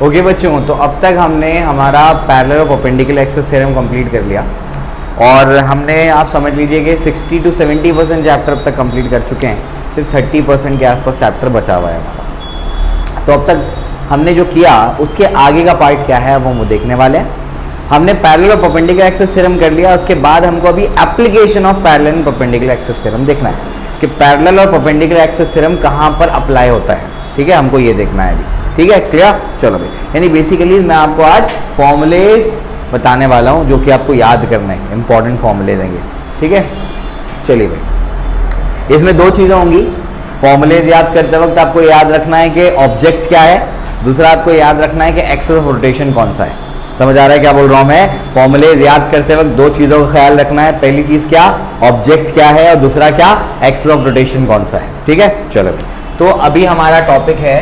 Okay बच्चों, तो अब तक हमने हमारा पैरेलल और परपेंडिकुलर एक्सिस थ्योरम कंप्लीट कर लिया और हमने आप समझ लीजिए कि 60 to 70% चैप्टर अब तक कंप्लीट कर चुके हैं। सिर्फ 30% के आसपास चैप्टर बचा हुआ है हमारा। तो अब तक हमने जो किया उसके आगे का पार्ट क्या है वो हम देखने वाले हैं। हमने पैरेलल और परपेंडिकुलर एक्सिस थ्योरम कर लिया, उसके बाद हमको अभी application of parallel and perpendicular axis theorem देखना है कि पैरेलल और परपेंडिकुलर एक्सिस थ्योरम कहाँ पर अप्लाई होता है। ठीक है, हमको ये देखना है अभी। ठीक है, क्लियर? चलो भाई, यानी बेसिकली मैं आपको आज फॉर्मूलेज बताने वाला हूँ जो कि आपको याद करना है, इंपॉर्टेंट फॉर्मूले देंगे। ठीक है, चलिए भाई, इसमें दो चीज़ें होंगी। फॉर्मूलेज याद करते वक्त आपको याद रखना है कि ऑब्जेक्ट क्या है, दूसरा आपको याद रखना है कि एक्सिस ऑफ रोटेशन कौन सा है। समझ आ रहा है क्या बोल रहा हूँ मैं? फॉर्मूलेज याद करते वक्त दो चीज़ों का ख्याल रखना है। पहली चीज़ क्या, ऑब्जेक्ट क्या है, और दूसरा क्या, एक्सिस ऑफ रोटेशन कौन सा है। ठीक है, चलो तो अभी हमारा टॉपिक है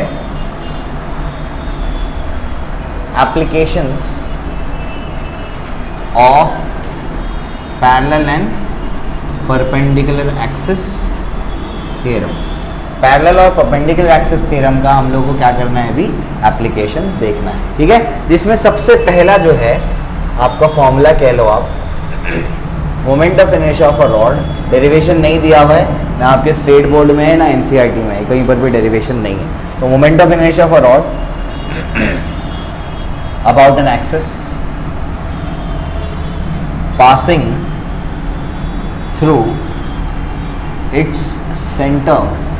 applications of parallel and perpendicular axis theorem. Parallel और परपेंडिकुलर एक्सिस थ्योरम का हम लोग को क्या करना है अभी, एप्लीकेशन देखना है। ठीक है, जिसमें सबसे पहला जो है आपका फॉर्मूला कह लो आप, moment of inertia of a rod. Derivation नहीं दिया हुआ है ना आपके स्टेट बोर्ड में है ना एनसीईआरटी में है, कहीं पर भी डेरिवेशन नहीं है। तो moment of inertia of a rod about an axis passing through its center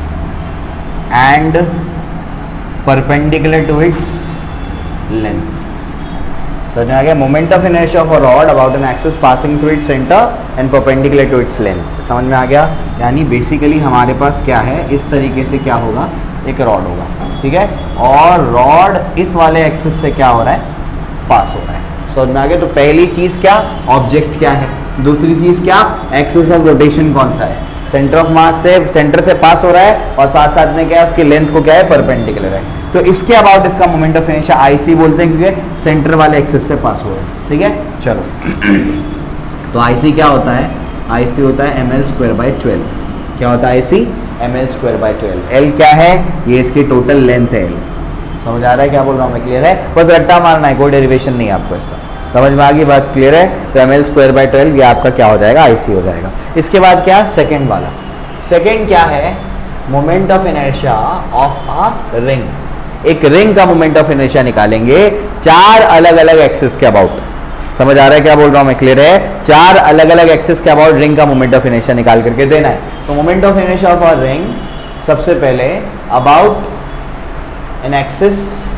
and perpendicular to its length. समझ में आ गया? Moment of inertia of a rod about an axis passing through its centre and perpendicular to its length. समझ में आ गया? यानी basically हमारे पास क्या है, इस तरीके से क्या होगा, एक रॉड होगा। ठीक है, और रॉड इस वाले एक्सिस से क्या हो रहा है, पास हो रहा है। समझ में आ गया? तो पहली चीज क्या, ऑब्जेक्ट क्या है, दूसरी चीज क्या, एक्सिस ऑफ रोटेशन कौन सा है, सेंटर ऑफ मास से, सेंटर से पास हो रहा है और साथ साथ में क्या है, उसकी लेंथ को क्या है, परपेंडिकुलर है। तो इसके अबाउट इसका मोमेंट ऑफ इनर्शिया आईसी बोलते हैं क्योंकि सेंटर वाले एक्सिस से पास हो रहा है। ठीक है, चलो तो आईसी क्या होता है, आईसी होता है ml²/12। क्या होता है आईसी, ml²/12। एल क्या है, ये इसकी टोटल लेंथ है। समझ आ रहा है क्या बोल रहा हूँ मैं? क्लियर है? बस रट्टा मारना है, कोई डेरिवेशन नहीं है आपको इसका। समझ में आ गई बात? क्लियर है? तो ml²/12 ये आपका क्या हो जाएगा, आईसी हो जाएगा। इसके बाद क्या, सेकंड वाला, सेकंड क्या है, moment of inertia of a ring. एक रिंग का मोमेंट ऑफ इनर्शिया निकालेंगे चार अलग अलग एक्सिस के अबाउट। समझ आ रहा है क्या बोल रहा हूँ मैं? क्लियर है? चार अलग अलग एक्सिस के अबाउट रिंग का मोमेंट ऑफ इनर्शिया निकाल करके देना है। तो moment of inertia of a ring, सबसे पहले about an axis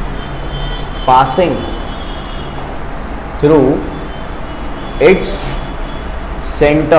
passing through its center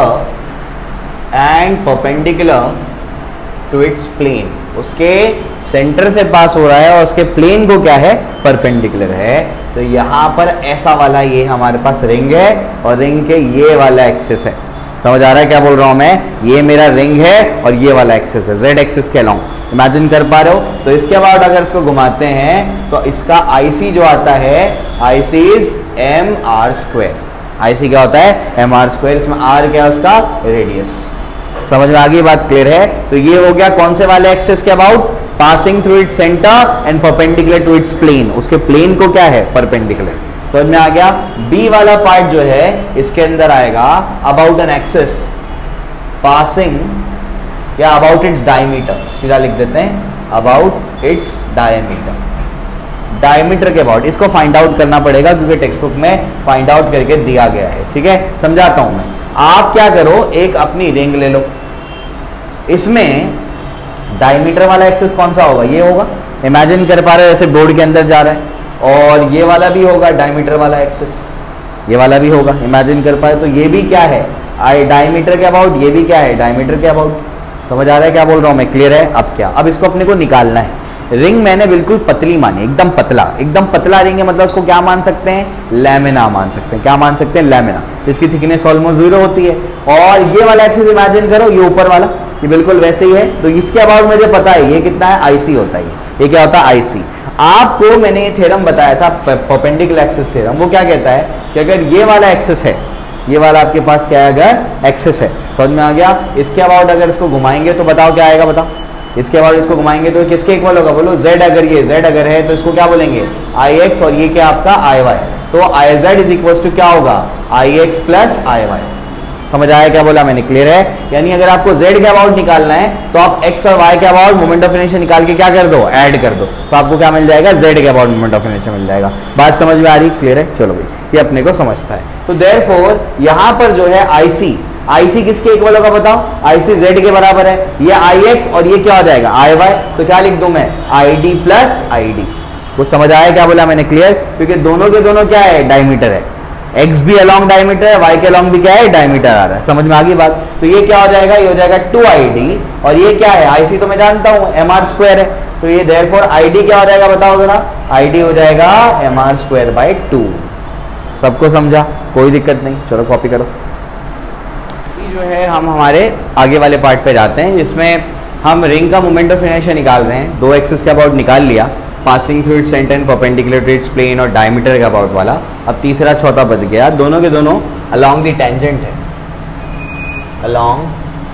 and perpendicular to its plane। उसके सेंटर से पास हो रहा है और उसके प्लेन को क्या है, परपेंडिकुलर है। तो यहाँ पर ऐसा वाला ये हमारे पास रिंग है और रिंग के ये वाला एक्सिस है। समझ आ रहा है क्या बोल रहा हूँ मैं? ये मेरा रिंग है और ये वाला एक्सिस है, जेड एक्सिस के अलोंग। इमेजिन कर पा रहे हो? तो इसके बाद अगर इसको घुमाते हैं तो इसका आईसी जो आता है, आईसी इज mr²। आईसी क्या होता है, mr²। इसमें r क्या है, उसका रेडियस। समझ में आ गई बात? क्लियर है? तो ये हो गया कौन से वाले एक्सिस के about, passing through its centre and perpendicular to its plane. उसके प्लेन को क्या है, परपेंडिकुलर। समझ में आ गया? बी वाला पार्ट जो है इसके अंदर आएगा अबाउट एन एक्सिस पासिंग, या अबाउट इट्स डायमीटर, सीधा लिख देते हैं अबाउट इट्स डायमीटर। डायमीटर के अबाउट इसको फाइंड आउट करना पड़ेगा क्योंकि टेक्स्ट बुक में फाइंड आउट करके दिया गया है। ठीक है, समझाता हूं मैं। आप क्या करो, एक अपनी रिंग ले लो, इसमें डायमीटर वाला एक्सिस कौन सा होगा, ये होगा। इमेजिन कर पा रहे हो ऐसे बोर्ड के अंदर जा रहा है, और ये वाला भी होगा डायमीटर वाला एक्सिस, ये वाला भी होगा। इमेजिन कर पाए तो ये भी क्या है, डायमीटर के अबाउट, ये भी क्या है, डायमीटर के अबाउट। समझ आ रहा है क्या बोल रहा हूँ मैं? क्लियर है? अब क्या, अब इसको अपने को निकालना है। रिंग मैंने बिल्कुल पतली मानी, एकदम पतला, एकदम पतला रिंग है, मतलब उसको क्या मान सकते हैं, लैमिना मान सकते हैं। क्या मान सकते हैं, लैमिना। इसकी थिकनेस ऑलमोस्ट 0 होती है। और ये वाला एक्सिस इमेजिन करो, ये ऊपर वाला, ये बिल्कुल वैसे ही है। तो इसके अबाउट मुझे पता है ये कितना है, आईसी होता है। ये क्या होता है, आईसी। आपको मैंने ये थ्योरम बताया था, परपेंडिकुलर एक्सिस थ्योरम। वो क्या कहता है कि अगर ये वाला एक्सिस है, ये वाला आपके पास क्या है, अगर एक्सिस है, समझ में आ गया। इसके अबाउट अगर इसको घुमाएंगे तो बताओ क्या आएगा, बताओ इसके बाद इसको घुमाएंगे तो किसके इक्वल होगा, बोलो z। अगर ये z अगर है तो इसको क्या बोलेंगे ix, और ये क्या आपका iy, तो iz इज इक्वल टू क्या होगा ix प्लस iy। समझ आया क्या बोला मैंने, क्लियर है। यानी अगर आपको z के अबाउट निकालना है तो आप x और y के अबाउट मोमेंट ऑफ इनर्शिया निकाल के क्या कर दो, ऐड कर दो, तो आपको क्या मिल जाएगा, z के अबाउट मोमेंट ऑफ इनर्शिया मिल जाएगा। बात समझ में आ रही, क्लियर है। चलो भाई, ये अपने को समझता है। तो देयरफॉर यहाँ पर जो है IC किसके इक्वल होगा बताओ, IC z के बराबर है, ये ix और ये क्या हो जाएगा iy, तो क्या लिख दूं मैं id प्लस id। कुछ समझ आया क्या बोला मैंने, क्लियर। क्योंकि दोनों के दोनों क्या है, डायमीटर है, x भी अलॉन्ग डायमीटर है, y के अलॉन्ग भी क्या है, डायमीटर आ रहा है। समझ में आ गई बात। तो ये क्या हो जाएगा, ये हो जाएगा 2id, और ये क्या है IC तो मैं जानता हूँ mr स्क्वायर है, तो ये देयरफॉर id क्या हो जाएगा बताओ जरा, id हो जाएगा mr स्क्वायर बाई 2। सबको समझा, कोई दिक्कत नहीं। चलो कॉपी करो। जो है हम हमारे आगे वाले पार्ट पे जाते हैं, जिसमें हम रिंग का मोमेंट ऑफ इनर्शिया निकाल रहे हैं। दो एक्सिस के अबाउट निकाल लिया, passing through its centre and perpendicular to its plane और डायमीटर के अबाउट वाला। अब तीसरा चौथा बच गया, दोनों के दोनों अलोंग द टेंजेंट है, along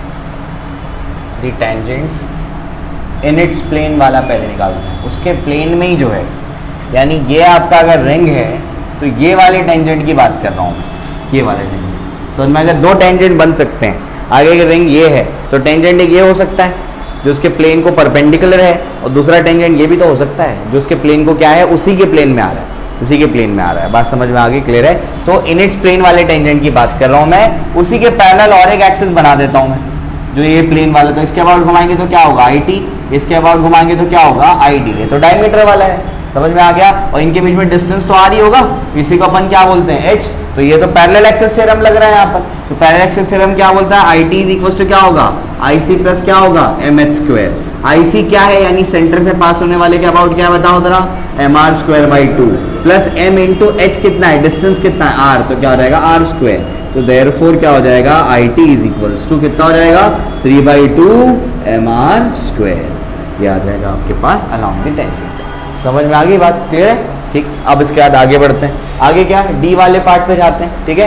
the tangent in its plane वाला पहले निकालते हैं। उसके प्लेन में ही जो है, यानी ये आपका अगर रिंग है तो ये वाले टेंजेंट की बात कर रहा हूँ मैं, ये वाले टेंजेंट। तो मैं अगर दो टेंजेंट बन सकते हैं, आगे की रिंग ये है तो टेंजेंट एक ये हो सकता है जो उसके प्लेन को परपेंडिकुलर है, और दूसरा टेंजेंट ये भी तो हो सकता है जो उसके प्लेन को क्या है, उसी के प्लेन में आ रहा है, उसी के प्लेन में आ रहा है। बात समझ में आ गई, क्लियर है। तो इन इट्स प्लेन वाले टेंजेंट की बात कर रहा हूँ मैं, उसी के पैरेलल और एक एक्सिस बना देता हूँ मैं, जो ये प्लेन वाला। तो इसके अबाउट घुमाएंगे तो क्या होगा IT, इसके अबाउट घुमाएंगे तो क्या होगा ID। ये तो डायमीटर वाला है, समझ में आ गया। और इनके बीच में डिस्टेंस तो R ही होगा, इसी को अपन क्या बोलते हैं H। तो ये तो पैरेलल एक्सिस थ्योरम लग रहा है यहाँ पर। तो पैरेलल एक्सिस थ्योरम क्या बोलता है, IT इज इक्वल टू क्या होगा IC प्लस क्या होगा mh स्क्वायर। IC क्या है, यानी सेंटर से पास होने वाले के अबाउट क्या बताओ जरा, mr square by 2 plus m into h कितना है, डिस्टेंस कितना है r, तो क्या हो जाएगा r स्क्वायर। तो देयरफॉर क्या हो जाएगा IT इज इक्वल्स टू कितना हो जाएगा 3/2 mr स्क्वायर। ये आ जाएगा आपके पास अलोंग द टेंजेंट। समझ में आ गई बात, क्लियर है। ठीक, अब इसके बाद आगे बढ़ते हैं। आगे क्या है, डी वाले पार्ट पे जाते हैं। ठीक है,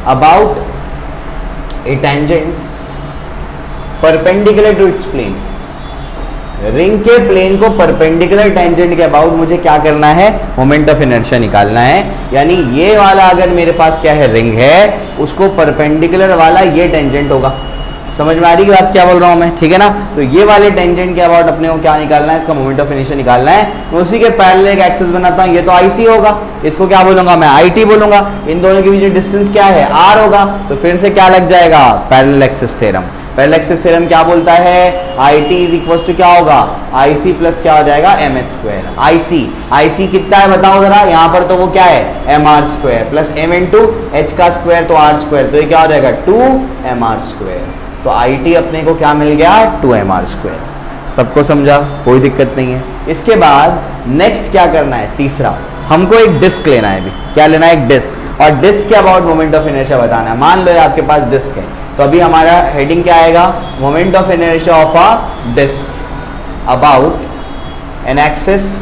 about a tangent perpendicular to its plane. Ring के प्लेन को परपेंडिकुलर टेंजेंट के अबाउट मुझे क्या करना है, मोमेंट ऑफ इनर्शिया निकालना है। यानी ये वाला अगर मेरे पास क्या है, रिंग है, उसको परपेंडिकुलर वाला ये टेंजेंट होगा। समझ में आ रही है बात क्या बोल रहा हूँ मैं, ठीक है ना। तो ये वाले टेंजेंट के अबाउट अपने को क्या निकालना है, इसका मोमेंट ऑफ इनर्शिया निकालना है। मैं उसी के पैरेलल एक एक्सिस बनाता हूँ, ये तो IC होगा, इसको क्या बोलूंगा मैं IT बोलूंगा। इन दोनों के बीच में डिस्टेंस क्या है, R होगा। तो फिर से क्या लग जाएगा, parallel axis theorem. Parallel axis theorem क्या बोलता है, IT इज इक्वल टू क्या होगा IC प्लस क्या हो जाएगा mh स्क्वायर। IC कितना है बताओ जरा, यहाँ पर तो वो क्या है mr square plus m into h का स्क्वायर तो r स्क्वायर, तो ये क्या हो जाएगा 2mr स्क्वायर। तो IT अपने को क्या मिल गया 2mr स्क्वायर। सबको समझा, कोई दिक्कत नहीं है। इसके बाद नेक्स्ट क्या करना है, तीसरा हमको एक डिस्क लेना है। अभी क्या लेना है, एक डिस्क, और डिस्क के अबाउट मोमेंट ऑफ इनर्शिया बताना है। मान लो आपके पास डिस्क है, तो अभी हमारा हेडिंग क्या आएगा, moment of inertia of a disc about an axis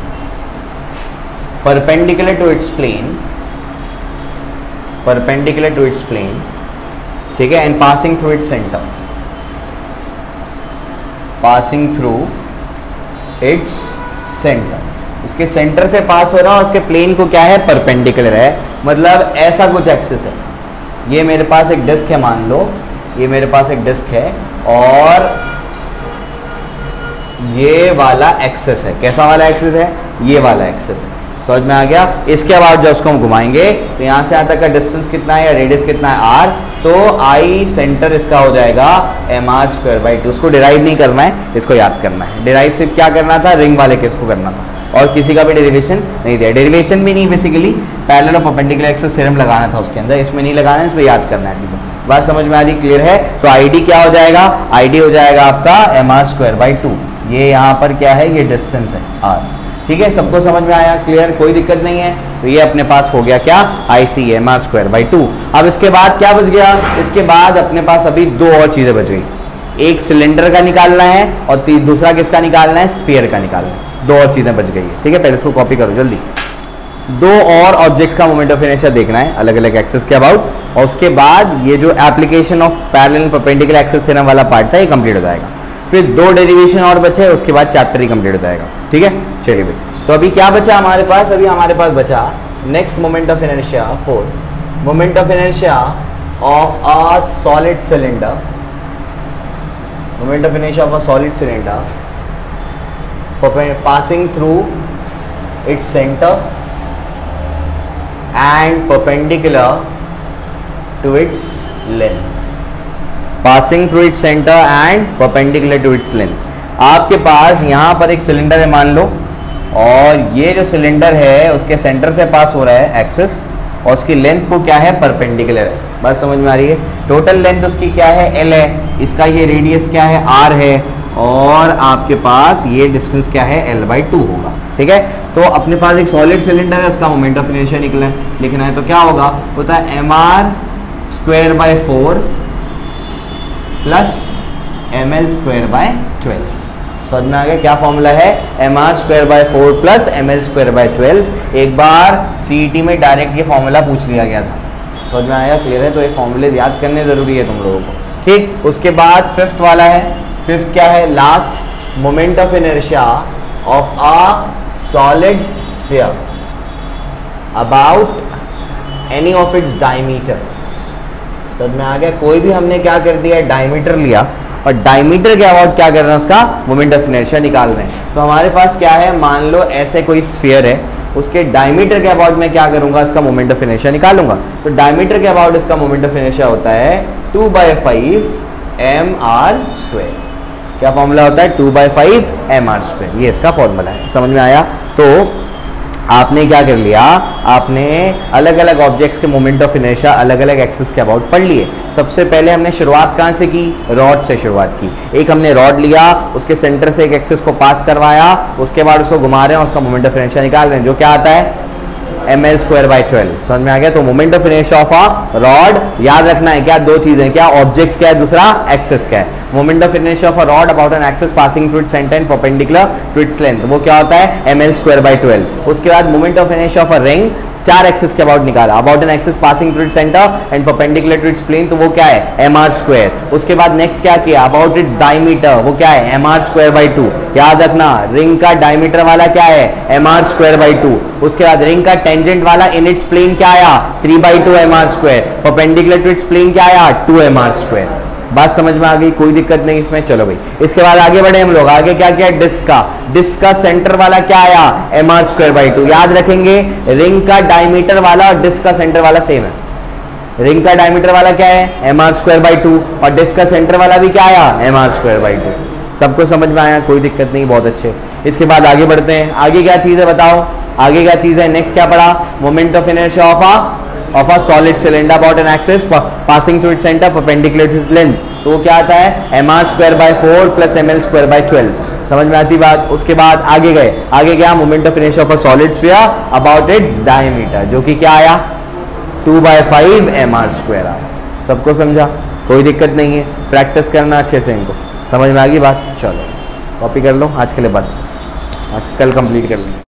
perpendicular to its plane, perpendicular to its plane, ठीक है, and passing through its centre, passing through its centre. उसके सेंटर से पास हो रहा है, उसके प्लेन को क्या है, परपेंडिकुलर है। मतलब ऐसा कुछ एक्सिस है, ये मेरे पास एक डिस्क है, मान लो ये मेरे पास एक डिस्क है, और ये वाला एक्सिस है। कैसा वाला एक्सिस है, ये वाला एक्सिस है। समझ में आ गया। इसके बाद जब उसको हम घुमाएंगे तो यहाँ से यहाँ तक का डिस्टेंस कितना है या रेडियस कितना है, r। तो I सेंटर इसका हो जाएगा mr स्क्वायर बाई 2। उसको डिराइव नहीं करना है, इसको याद करना है। डिराइव सिर्फ क्या करना था, रिंग वाले केस को करना था, और किसी का भी डेरिवेशन नहीं दिया। डेरिवेशन भी नहीं, बेसिकली पैरेलल और परपेंडिकुलर एक्सिस थ्योरम लगाना था उसके अंदर, इसमें नहीं लगाना है, इसमें याद करना है सीधा। बात समझ में आ रही, क्लियर है। तो ID क्या हो जाएगा, ID हो जाएगा आपका mr स्क्वायर बाई 2। ये यहाँ पर क्या है, ये डिस्टेंस है r। ठीक है, सबको समझ में आया, क्लियर, कोई दिक्कत नहीं है। तो ये अपने पास हो गया क्या, IC mr स्क्वायर बाई 2। अब इसके बाद क्या बच गया, इसके बाद अपने पास अभी दो और चीज़ें बच गई। एक सिलेंडर का निकालना है और दूसरा किसका निकालना है, स्फीयर का निकालना है। दो और चीज़ें बच गई है, ठीक है। पहले इसको कॉपी करो जल्दी। दो और ऑब्जेक्ट्स का मोमेंट ऑफ इनर्शिया देखना है अलग अलग एक्सिस के अबाउट, और उसके बाद ये जो application of parallel perpendicular axis theorem वाला पार्ट था ये कंप्लीट हो जाएगा। फिर 2 डेरिवेशन और बचे, उसके बाद चैप्टर ही कंप्लीट हो जाएगा। ठीक है, चलिए भाई, तो अभी क्या बचा हमारे पास? अभी हमारे पास बचा next moment of inertia 4, moment of inertia of a solid cylinder, moment of inertia of a solid cylinder passing through its center and perpendicular to its length, passing through its center and perpendicular to its length। आपके पास यहाँ पर एक cylinder है मान लो, और ये जो cylinder है उसके सेंटर से पास हो रहा है एक्सिस, और उसकी लेंथ को क्या है? परपेंडिकुलर है। बात समझ में आ रही है? टोटल लेंथ उसकी क्या है? L है, इसका ये रेडियस क्या है? R है, और आपके पास ये डिस्टेंस क्या है? L/2 होगा। ठीक है, तो अपने पास एक सॉलिड सिलेंडर है, उसका मोमेंट ऑफ इनर्शिया लिखना है, तो क्या होगा? होता है mr²/4 प्लस ml²/12। समझ में आ गया क्या फॉर्मूला है? mr²/4 plus ml²/12। एक बार CET में डायरेक्ट ये फॉर्मूला पूछ लिया गया था। समझ में आया? क्लियर है? तो ये फॉर्मूले याद करने ज़रूरी है तुम लोगों को। ठीक, उसके बाद फिफ्थ वाला है, फिफ्थ क्या है? Last, moment of inertia of a solid sphere about any of its diameter. समझ में आ गया? कोई भी हमने क्या कर दिया? डायमीटर लिया, और डायमीटर के अबाउट क्या कर रहे हैं? उसका मोमेंट ऑफ इनर्शिया निकाल रहे हैं। तो हमारे पास क्या है? मान लो ऐसे कोई स्फीयर है, उसके डायमीटर के अबाउट मैं क्या करूंगा? इसका मोमेंट ऑफ इनर्शिया निकालूंगा। तो डायमीटर के अबाउट इसका मोमेंट ऑफ इनर्शिया होता है 2/5 mr²। क्या फॉर्मूला होता है? 2/5 mr²। ये इसका फॉर्मूला है। समझ में आया? तो आपने क्या कर लिया? आपने अलग अलग ऑब्जेक्ट्स के मोमेंट ऑफ इनर्शिया अलग अलग एक्सिस के अबाउट पढ़ लिए। सबसे पहले हमने शुरुआत कहाँ से की? रॉड से शुरुआत की। एक हमने रॉड लिया, उसके सेंटर से एक एक्सिस को पास करवाया, उसके बाद उसको घुमा रहे हैं, उसका मोमेंट ऑफ इनर्शिया निकाल रहे हैं, जो क्या आता है? ml²/12। समझ में आ गया? तो moment of inertia of a rod याद रखना है क्या? 2 चीजें, क्या? ऑब्जेक्ट क्या है, दूसरा एक्सिस क्या है। Moment of inertia of a rod about an axis passing through its centre and perpendicular to its length, वो क्या होता है? ml²/12। उसके बाद moment of inertia of a ring, 4 axis के अबाउट निकाला, about an axis passing through its centre and perpendicular to its plane, तो वो क्या है? mr²। उसके बाद नेक्स्ट क्या किया? अबाउट इट्स डायमीटर, वो क्या है? mr²/2। याद रखना, रिंग का डायमीटर वाला क्या है? mr²/2। उसके बाद रिंग का टेंजेंट वाला इन इट्स प्लेन क्या आया? 3/2 mr²। Perpendicular to its plane क्या आया? 2 mr²। बात समझ में आ गई? कोई दिक्कत नहीं इसमें। चलो भाई, इसके बाद आगे बढ़े हम लोग। आगे क्या किया? डिस्क का सेंटर वाला क्या आया? mr²/2। याद रखेंगे, रिंग का डायमीटर वाला और डिस्क का सेंटर वाला सेम है। रिंग का डायमीटर वाला क्या है? mr²/2, और डिस्क का सेंटर वाला भी क्या आया? mr²/2। सबको समझ में आया? कोई दिक्कत नहीं, बहुत अच्छे। इसके बाद आगे बढ़ते हैं। आगे क्या चीज़ है बताओ? आगे क्या चीज़ है? नेक्स्ट क्या पढ़ा? Moment of inertia of a solid cylinder about an axis passing through its centre perpendicular to its length, तो वो क्या आता है? mr²/4 plus ml²/12। समझ में आती बात? उसके बाद आगे गए, आगे क्या? Moment of inertia of a solid sphere about its diameter, जो कि क्या आया? 2/5 mr² आया। सबको समझा? कोई दिक्कत नहीं है, प्रैक्टिस करना अच्छे से इनको। समझ में आ गई बात? चलो कॉपी कर लो आज के लिए, बस कल कंप्लीट कर लेंगे।